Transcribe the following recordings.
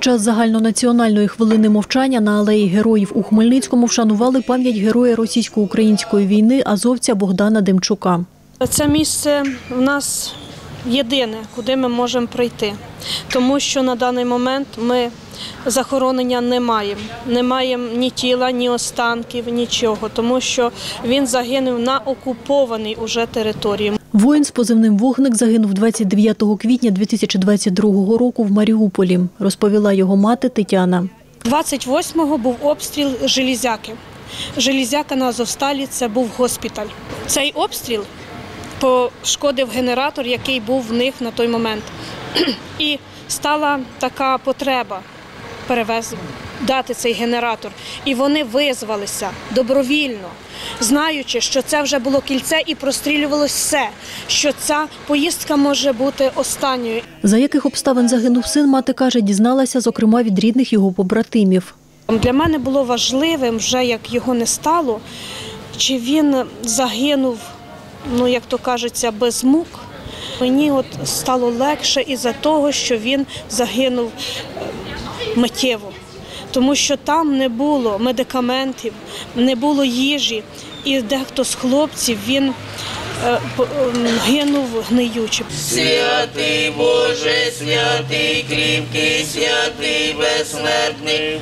Під час загальнонаціональної хвилини мовчання на Алеї Героїв у Хмельницькому вшанували пам'ять героя російсько-української війни азовця Богдана Демчука. Це місце в нас єдине, куди ми можемо прийти, тому що на даний момент ми захоронення не маємо. Не маємо ні тіла, ні останків, нічого, тому що він загинув на окупованій уже території. Воїн з позивним «Вогник» загинув 29 квітня 2022 року в Маріуполі, розповіла його мати Тетяна. 28-го був обстріл Железяки. Железяка на Азовсталі – це був госпіталь. Цей обстріл пошкодив генератор, який був в них на той момент. І стала така потреба дати цей генератор. І вони визвалися добровільно, знаючи, що це вже було кільце і прострілювалося все, що ця поїздка може бути останньою. За яких обставин загинув син, мати каже, дізналася, зокрема, від рідних його побратимів. Для мене було важливим, вже як його не стало, чи він загинув, як то кажеться, без мук. Мені стало легше із-за того, що він загинув миттєво, тому що там не було медикаментів, не було їжі, і дехто з хлопців, він гинув гниючи. Святий Боже, святий кріпкий, святий безсмертний,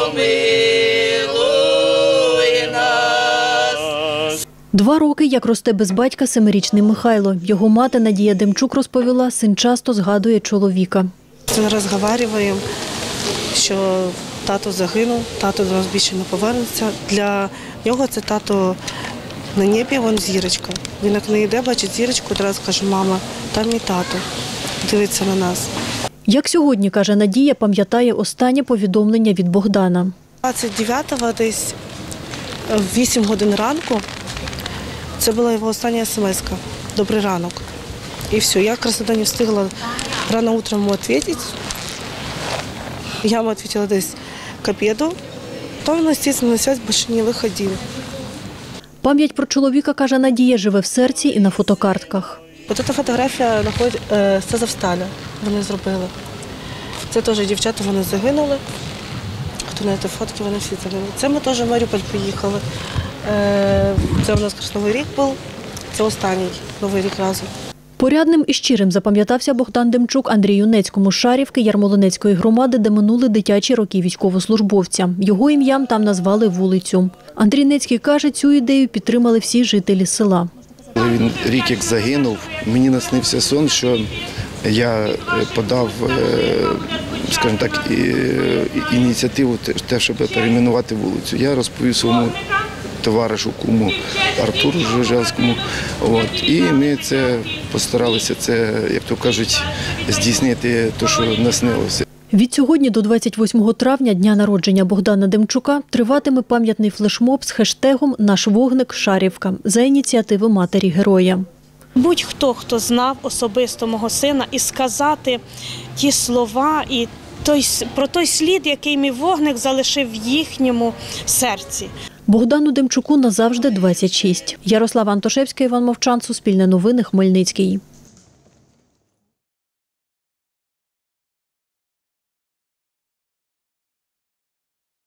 помилуй нас. 2 роки, як росте без батька 7-річний Михайло. Його мати Надія Демчук розповіла, син часто згадує чоловіка. Ми розмовляємо, що тато загинув, тато до нас більше не повернеться. Для нього це тато на небі, він зірочка. Він як не йде, бачить зірочку, одразу каже: мама, там мій тато, дивиться на нас. Як сьогодні, каже Надія, пам'ятає останнє повідомлення від Богдана. 29-го десь в 8 годин ранку це була його остання смс-ка «Добрий ранок». І все, я якраз тоді не встигла рано утром йому відповідати. Я ему ответила десь к обеду, то он, естественно, на связь больше не выходил. Пам'ять про чоловіка, каже Надія, живе в серці і на фотокартках. Ось ця фотографія з Азовсталя вони зробили. Це теж дівчата, вони загинули. Хто на цій фотці, вони всі загинули. Це ми теж в Маріуполь поїхали. Це у нас Новий рік був, це останній Новий рік разом. Порядним і щирим запам'ятався Богдан Демчук Андрію Нецькому з Шарівки Ярмолинецької громади, де минули дитячі роки військовослужбовця. Його ім'ям там назвали вулицю. Андрій Нецький каже, цю ідею підтримали всі жителі села. Він рік як загинув, мені наснився сон, що я подав, скажімо так, ініціативу, те, щоб перейменувати вулицю. Я розповів своєму товаришу, куму Артуру Жужельському. І ми постаралися, як то кажуть, здійснити те, що наснилося. Від сьогодні до 28 травня, дня народження Богдана Демчука, триватиме пам'ятний флешмоб з хештегом «Наш вогник Шарівка» за ініціативи матері героя. Будь-хто, хто знав особисто мого сина, і сказати ті слова і про той слід, який мій вогник залишив в їхньому серці. Богдану Демчуку назавжди 26. Ярослава Антошевська, Іван Мовчан, Суспільне новини, Хмельницький.